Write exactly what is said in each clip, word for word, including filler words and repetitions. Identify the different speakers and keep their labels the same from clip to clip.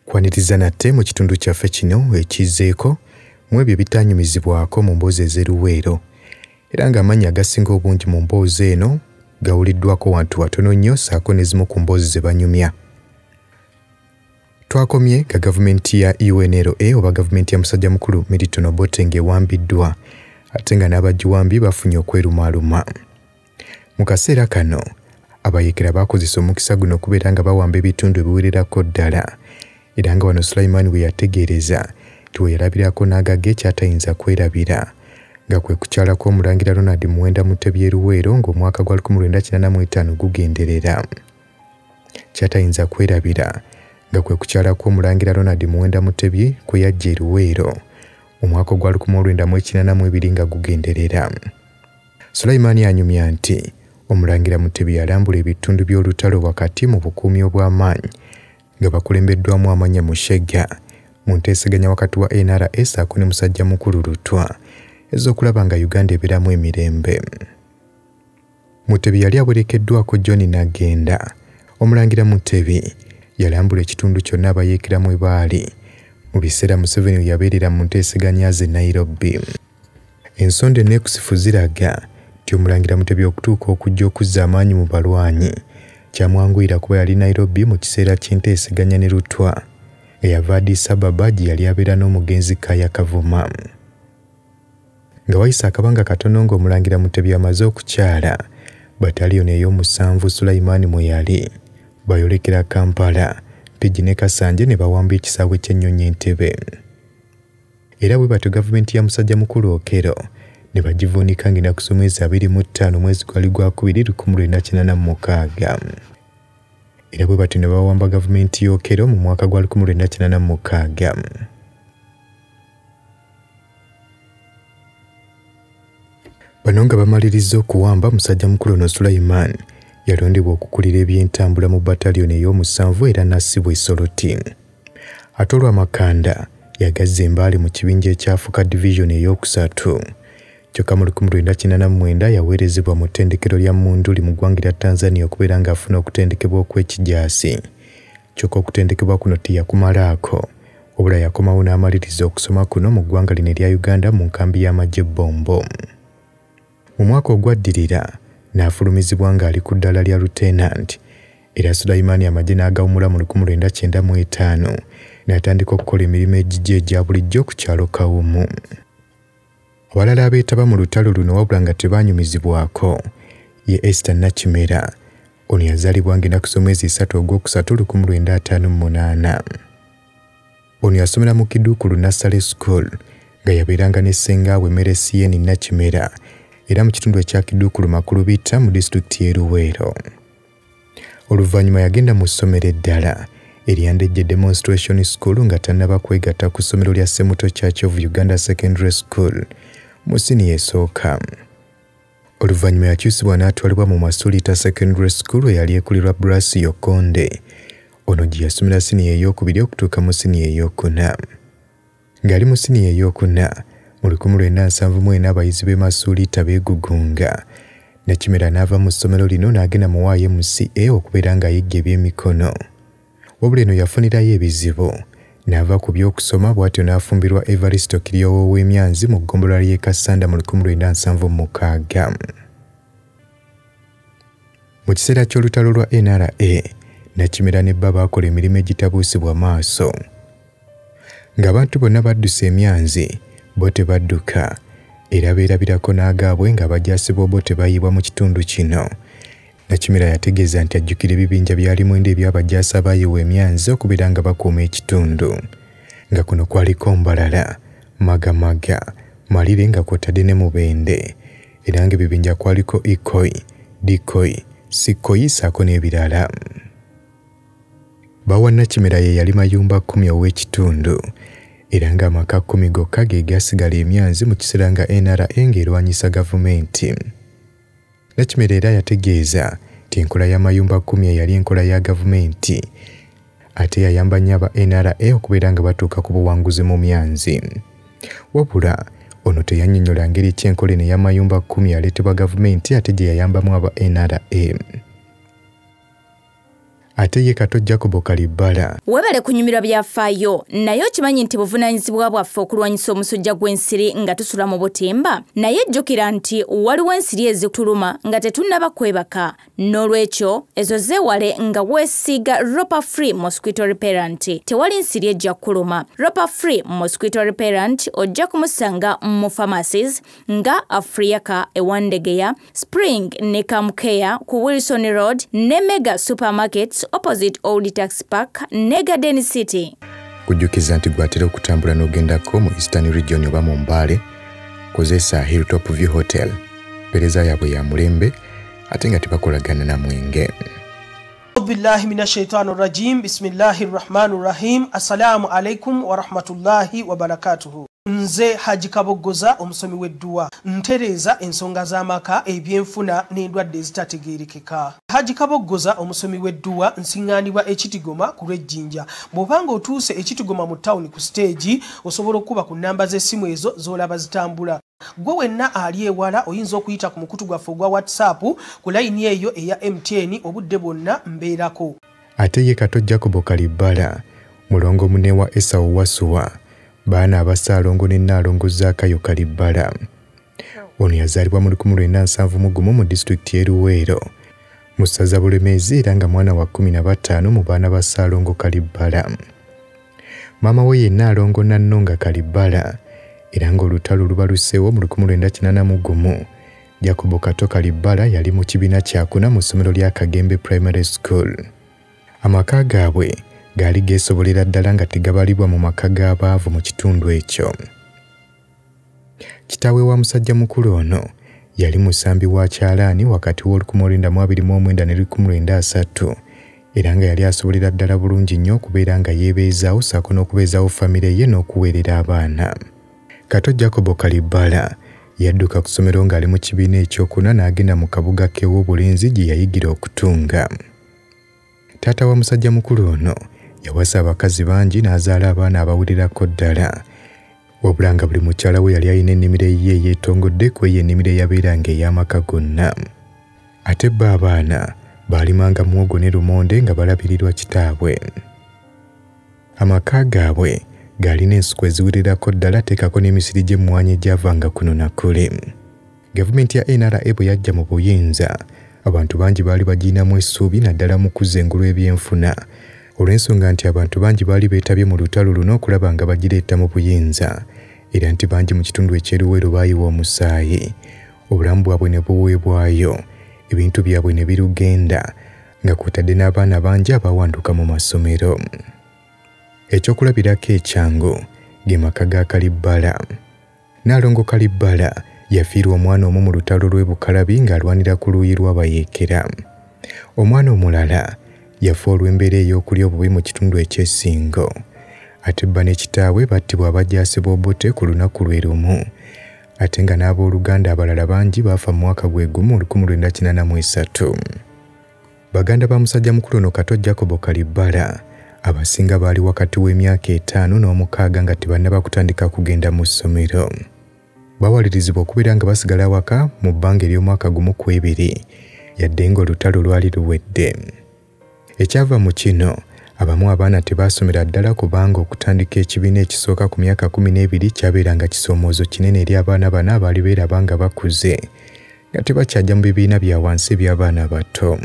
Speaker 1: Kwaniriza nate mu kitundu kyaffe kino ekizeeko mu ebyo bitanyumizibwako mu mboozi ez'eruweero era ng'amanyi agasinga obungi mu mboozi eno gawuliddwako wantu watono nnyo saako n'ezimu ku mboozi ze banyumya. Twakomye ga gavumenti ya U N L A oba gavumenti ya musajja mukulu Milton Obote ng'ewambiddwa ate nga n'abagiwambi bafunye okwerumaaluma. Mu kaseera kano abayeekera baakozesa omukisa guno okubeera nga bawamba ebitundu ebiwererako ddala era nga wano Sulaiman bwe yategeereza nti we yalabirako n'agage kyatayinza kwerabira nga kwe kukyalako omulangira Ronald Muwenda Mutebi e Luweero ng'omwaka gwa lukumi lwenda kyenda mu etaano gugenderera. Kyatayinza kwerabira nga kwe kukyalako omulangira Ronald Muwenda Mutebi kwe yajja e Luweero omwaka gwa lukumi lwenda mu kyenda mu ebiri nga gugenderera. Sulaiman anyumya nti omulangira Mutebi yalambula ebitundu by'olutalo wakati mu bukuumi obw'amaanyi nga bakulembeddwamu Amanyi Mushega mu nteeseganya wakati wa N R S ako ne musajja mukulu Lutwa ez'okulaba nga Uganda ebeeramu emirembe. Mutebi yali awerekeddwako John Nagenda. Omulangira Mutebi yalambula ekitundu kyonna abayeekeramu we baali mu biseera Museveni we yabeerera mu nteeseganya ze Nairobi. Ensonda enneekusifu ziraga nti omulangira Mutebi okutuuka okujja okuzza amaanyi mu balwanyi kyamwanguyira kuba yali Nairobi mu kiseera ky'enteeseganya ne Lutwa eyava Addis Ababa gye yali abeera n'omugenzi Kaya Kavuma. Nga wayisa akabanga katono ng'omulangira Mutebi amaze okukyala bataliyoni ey'omusanvu Sulaiman mwe yali bayolekera Kampala Pigi ne Kasanje ne bawamba ekisaawe ky'ennyonyi Entebbe. Era bwe batyo gavumenti ya musajja mukulu Okero ne bagivuunika ng'ennaku z'omwezi abiri mu ttaano mwezi gwali gwakubiri lukumi lwenda kyenda mu mukaaga. Era bwe batyo ne bawamba gavumenti y'Okero mu mwaka gwa lukumi lwenda kyenda mu mukaaga. Bano nga bamaliriza okuwamba musajja mukulu ono Sulaiman yalondebwa okukulira eby'entambula mu bataliyoni ey'omusanvu era n'assibwa e Soroti. Ate olw'amakanda yagazza embaale mu kibinja ekyafuka division ey'okusatu. Kyokka mu lukumi lwenda kyenda mu mwenda yaweerezebwa mu ttendekero lya Munduli mu ggwanga lya Tanzania okubeera ng'afuna okutendekebwa okw'ekijaasi. Kyokka okutendekebwa kuno teyakumalaako wabula yakomawo n'amaliriza okusoma kuno mu ggwanga lino erya Uganda mu nkambi y'amagye Bombo. Mu mwaka ogwaddirira n'afulumizibwa ng'ali ku ddala lya Lieutenant era Sulaiman amagye n'agawumula mu lukumi lwenda kyenda mu etaano n'atandika okukola emirimu egigye egya bulijjo ku kyalo Kawumu. Abalala abeetaba mu lutalo luno wabula nga tebaanyumizibwako ye Esther Nakimera. Ono yazaalibwa ng'ennaku z'omwezi esatu ogwokusatu lukumi lwenda ataano mu munaana. Ono yasomera mu Kiduukulu Nursery School nga yabeeranga ne ssengaawe Meresiyeni Nakimera era mu kitundu ekya Kiduukulu Makulubita mu disitulikiti y'e Luweero. Oluvannyuma yagenda mu ssomero eddala eryandejje Demonstration School nga tannaba kwegatta ku ssomero lya Semuto Church of Uganda Secondary School mu siniya esooka. Oluvannyuma yakyusibwa n'atwalibwa mu Masulita Secondary School eyali ekulirwa Brasi Yokonde. Ono gye yasomera siniya ey'okubiri okutuuka mu siniya ey'okuna. Ng'ali mu siniya ey'okuna mu lukumi lwenda nsanvu mu ena abayizi b'e Masulita beegugunga. Nakimera n'ava mu ssomero lino n'agenda mu Y M C A okubeera ng'ayigga eby'emikono. Wabula eno yafunirayo ebizibu n'ava ku by'okusoma bw'atyo n'afumbirwa Evaristo Kiryowo w'Emyanzi mu ggombolola ly'e Kasanda mu lukumi lwenda nsanvu mu mukaaga. Mu kiseera ky'olutalo lwa N R A Nakimera ne bba baakola emirimu egitabuusibwa maaso. Ng'abantu bonna baddusa emyanzi bo tebadduka era beerabirako n'agaabwe nga abajaasi bo tebayiibwa mu kitundu kino. Nakimera yategeeza nti ajjukira ebibinja byalimu enda ebyabajaasi abaayiwa emyanzi okubeera nga bakuuma ekitundu. Nga kuno kwaliko Mbalala, Magamaga, Malire nga kw'otadde ne Mubende era ng'ebibinja kwaliko Ikoi, Dikoi, Sikoi saako n'ebirala. Bawa Nakimera ye yali mayumba kkumi ow'ekitundu era ng'amaka kkumi gokka ge gasigala emyanzi mu kiseera nga N R A ng'erwanyisa gavumenti. Nakimera era yategeeza nti enkola y'amayumba kkumi eyali enkola ya gavumenti ate yayamba nnyo aba N R A okubeera nga batuuka ku buwanguzi mu myanzi. Wabula ono teyannyonnyola ngeri ki enkola eno ey'amayumba kkumi yaleetebwa gavumenti ate gye yayambamu aba N R A. ate ye Kato Jacob Kalibala.
Speaker 2: Webale kunyumirwa byafaayo naye okimanyi nti buvunaanyizibwa bwaffe okulwanyisa omusujja gw'ensiri nga tusula mu butimba naye jjukira nti waliwo ensiri ezituluma nga tetunnaba kwebaka n'olwekyo ezo zeewale nga weesiiga Ropa Free Mosquito Repellent tewali nsiri ejja kuluma. Ropa Free Mosquito Repellent ojja kumusanga mu pharmacies nga Afriaka ewandegeya Spring ne Kamkeya ku Wilson Road ne Mega Supermarkets opposite Old Tax Park ne Garden City.
Speaker 1: Kujjukiza nti gwatera okutambula n'ogendako mu Eastern Region oba mu Mbale kozesa Hilltop View Hotel pereza yaabwe ya mulembe ate nga tebakolagana na mwenge.
Speaker 3: Billahi minash shaitani rajim. Bismillahir rahmanir rahim. Assalamu alaikum wa rahmatullahi wa barakatuhu. Nze Haji Kabogoza omusomi w'edduwa ntereza ensonga z'amaka ebyenfuna n'endwadde ezitategeerekeka. Haji Kabogoza omusomi w'edduwa nsiŋŋaanibwa ekitigoma ku lw'ejjinja. Bw'obanga otuuse ekitigoma mu ttawuni ku siteegi osobola okuba ku nnamba z'essimu ezo z'olaba zitambula. Gwe wenna ali ewala oyinza okuyita ku mukutu gwaffe ogwa WhatsApp ku layini eyo eya M T N obudde bwonna mbeerako.
Speaker 1: Ate ye Kato Jacob Kalibala mulongo munne wa Esau Wasuwa baana abasaalongo ne Nnaalongo Zaakayo Kalibala. Ono yazaalibwa mu lukumi lwenda nsanvu mu gumu mu disitulikiti y'e Luweero mu ssaza Bulemeezi era nga mwana wa kkumi na bataano mu baana ba Ssaalongo Kalibala. Maama we ye Nnaalongo Nannonga Kalibala era ng'olutalo lubaluseewo mu lukumi lwenda kinaana mu gumu. Jacob Kato Kalibala yali mu kibiina kyakuna mu ssomero lya Kagembe Primary School. Amaka gaabwe gaali geesobolera ddala nga tegabalibwa mu maka g'abaavu mu kitundu ekyo. Kitaawe wa musajja mukulu ono yali musambi wa kyalaani wakati w'olukumi lwenda mu abiri mu mwenda ne lukumi lwenda asatu era nga yali asobolera ddala bulungi nnyo okubeera nga yeebeezaawo ssaako n'okubeezaawo famire ye n'okuweerera abaana. Kato Jacob Kalibala yadduka ku ssomero ng'ali mu kibiina ekyokuna n'agenda mu kabuga k'ew'obulenzi gye yayigira okutunga. Taata wa musajja mukulu ono yawasa abakazi bangi n'azaala abaana abawererako ddala. Wabula nga buli mukyala we yali alina ennimiro eyiye eyeetongodde ku eyo ennimiro eyabeeranga ey'amaka gonna. Ate bo abaana baalimanga muwogo ne lumonde nga balabirirwa kitaabwe. Amaka gaabwe gaalina ensuku eziwererako ddala teekako n'emisiri gy'emmwanyi egyavanga kuno na kule. Gavumenti ya N R A bwe yajja mu buyinza abantu bangi baali bagiyinamu essuubi naddala mu kuzengulwa ebyenfuna olw'ensonga nti abantu bangi baali beetabye mu lutalo luno okulaba nga bagireeta mu buyinza era nti bangi mu kitundu ekyeruweero baayiwa omusaayi obulamu bwabwe ne buweebwayo ebintu byabwe ne birugenda nga kwotadde n'abaana bangi abawanduka mu masomero. Ekyokulabirako ekyangu ge maka ga Kalibala. Nnaalongo Kalibala yafiirwa omwana omu mu lutalo lw'e Bukalabi ng'alwanira ku luuyi lw'abayeekera. Omwana omulala yafa olw'embeera ey'okulya obubi mu kitundu eky'essingo. Ate bba ne kitaawe battibwa abajaasi b'obote ku lunaku lwe lumu. Ate nga n'abooluganda abalala bangi baafa mu mwaka gwe gumu olukumi lwenda kinaana mu esatu. Baganda ba musajja mukulu ono Kato Jacob Kalibala abasinga baali wakati w'emyaka etaano n'omukaaga nga tebannaba kutandika kugenda mu ssomero. Bawalirizibwa okubeera nga basigala awaka mu bbanga ery'omwaka gumu ku ebiri yadde ng'olutalo lwali luwedde. Ekyava mu kino abamu abaana tebaasomera ddala kubanga okutandika ekibiina ekisooka ku myaka kumi n'ebiri kyabeeranga kisoomoozo kinene eri abaana bano abaali beeraba nga bakuze nga tebakyajja mu bibiina bya wansi eby'abaana bato.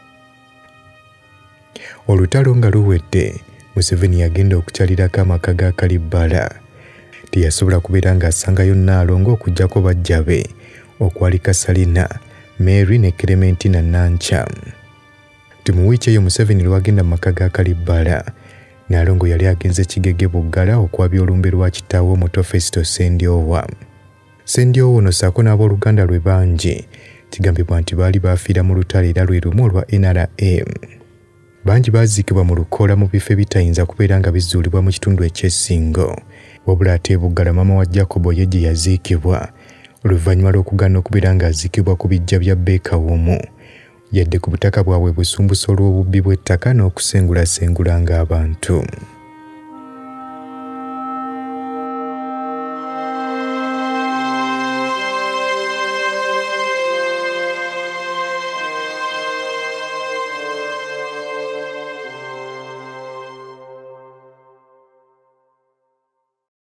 Speaker 1: Olutalo nga luwedde Museveni yagenda okukyalirako amaka ga Kalibala. Teyasobola kubeera ng'asangayo Nnaalongo okuggyako bajja be okwali Kasalina, Mary ne Clementina Nancha. Ti mu wiiki eyo Museveni lwagenda mu maka ga Kalibala, Nnaalongo yali agenze Kigege Buggala okwabya olumbe lwa kitaawe omuto Fesito Sendyowa. Sendyowa ono ssaako n'abooluganda lwe bangi kigambibwa nti baali baafiira mu lutalo era lwe lumu olwa N R A. Bangi baaziikibwa mu lukoola mu bifo ebitayinza kubeera nga bizuulibwa mu kitundu eky'essingo. Wabula ate Buggala maama wa Jacob ye gye yaziikibwa oluvannyuma lw'okugaana okubeera ng'aziikibwa ku bijja bya Beekawumu yadde ku butaka bwabwe busumbusa olw'obubbi bw'ettaka n'okusengulaasengulanga abantu.